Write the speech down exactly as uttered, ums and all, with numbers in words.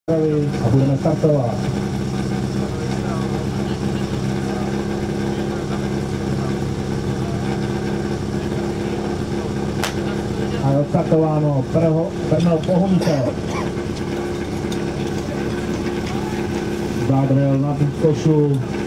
a budeme startovat. A je odstartováno Brno Bohumice. Zadrel na košu.